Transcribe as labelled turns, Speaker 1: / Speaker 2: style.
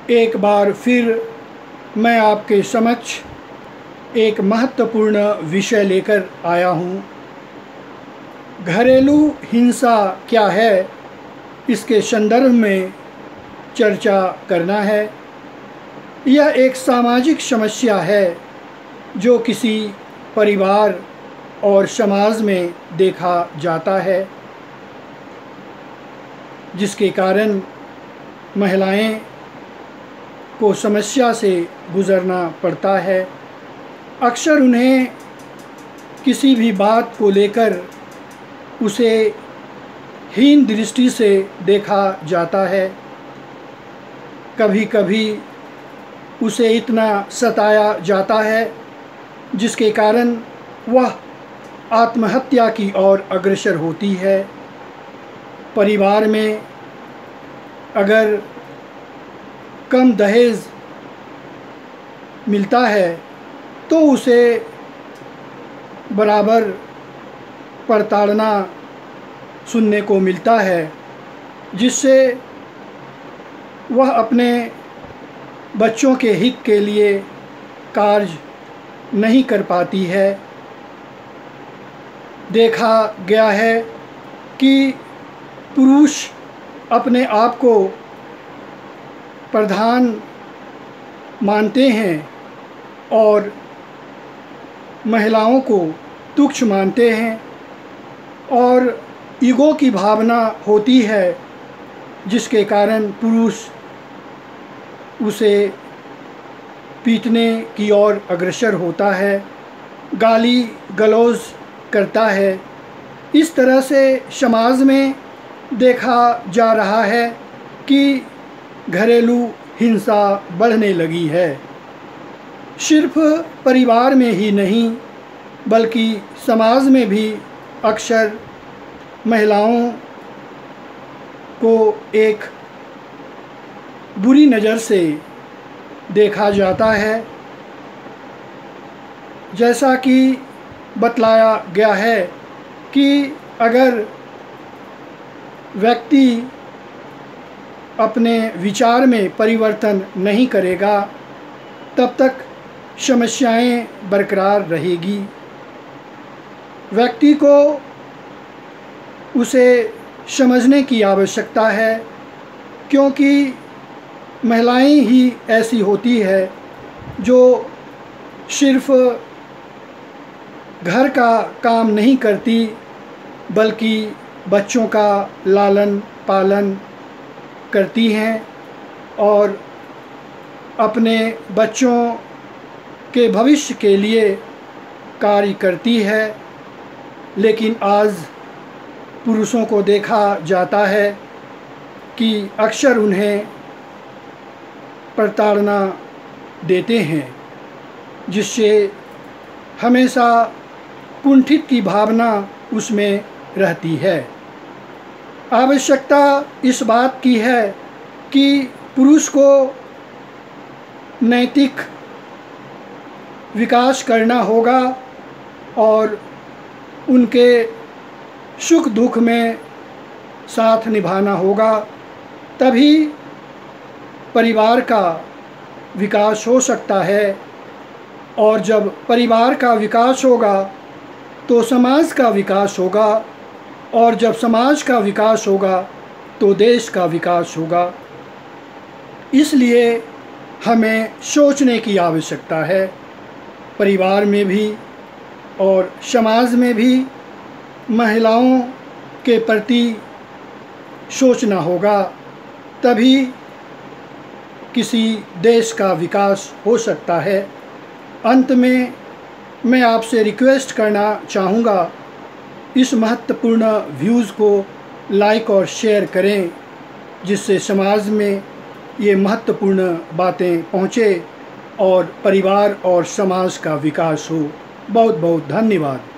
Speaker 1: एक बार फिर मैं आपके समक्ष एक महत्वपूर्ण विषय लेकर आया हूँ। घरेलू हिंसा क्या है, इसके संदर्भ में चर्चा करना है। यह एक सामाजिक समस्या है जो किसी परिवार और समाज में देखा जाता है, जिसके कारण महिलाएं को समस्या से गुज़रना पड़ता है। अक्सर उन्हें किसी भी बात को लेकर उसे हीन दृष्टि से देखा जाता है। कभी कभी उसे इतना सताया जाता है जिसके कारण वह आत्महत्या की ओर अग्रसर होती है। परिवार में अगर कम दहेज मिलता है तो उसे बराबर प्रताड़ना सुनने को मिलता है, जिससे वह अपने बच्चों के हित के लिए कार्य नहीं कर पाती है। देखा गया है कि पुरुष अपने आप को प्रधान मानते हैं और महिलाओं को तुच्छ मानते हैं, और ईगो की भावना होती है जिसके कारण पुरुष उसे पीटने की ओर अग्रसर होता है, गाली गलौज करता है। इस तरह से समाज में देखा जा रहा है कि घरेलू हिंसा बढ़ने लगी है। सिर्फ परिवार में ही नहीं बल्कि समाज में भी अक्सर महिलाओं को एक बुरी नज़र से देखा जाता है। जैसा कि बतलाया गया है कि अगर व्यक्ति अपने विचार में परिवर्तन नहीं करेगा तब तक समस्याएं बरकरार रहेगी। व्यक्ति को उसे समझने की आवश्यकता है, क्योंकि महिलाएं ही ऐसी होती है जो सिर्फ घर का काम नहीं करती बल्कि बच्चों का लालन पालन करती हैं और अपने बच्चों के भविष्य के लिए कार्य करती है। लेकिन आज पुरुषों को देखा जाता है कि अक्सर उन्हें प्रताड़ना देते हैं, जिससे हमेशा कुंठित की भावना उसमें रहती है। आवश्यकता इस बात की है कि पुरुष को नैतिक विकास करना होगा और उनके सुख दुख में साथ निभाना होगा, तभी परिवार का विकास हो सकता है। और जब परिवार का विकास होगा तो समाज का विकास होगा, और जब समाज का विकास होगा तो देश का विकास होगा। इसलिए हमें सोचने की आवश्यकता है। परिवार में भी और समाज में भी महिलाओं के प्रति सोचना होगा, तभी किसी देश का विकास हो सकता है। अंत में मैं आपसे रिक्वेस्ट करना चाहूँगा, इस महत्वपूर्ण व्यूज़ को लाइक और शेयर करें, जिससे समाज में ये महत्वपूर्ण बातें पहुँचे और परिवार और समाज का विकास हो। बहुत बहुत धन्यवाद।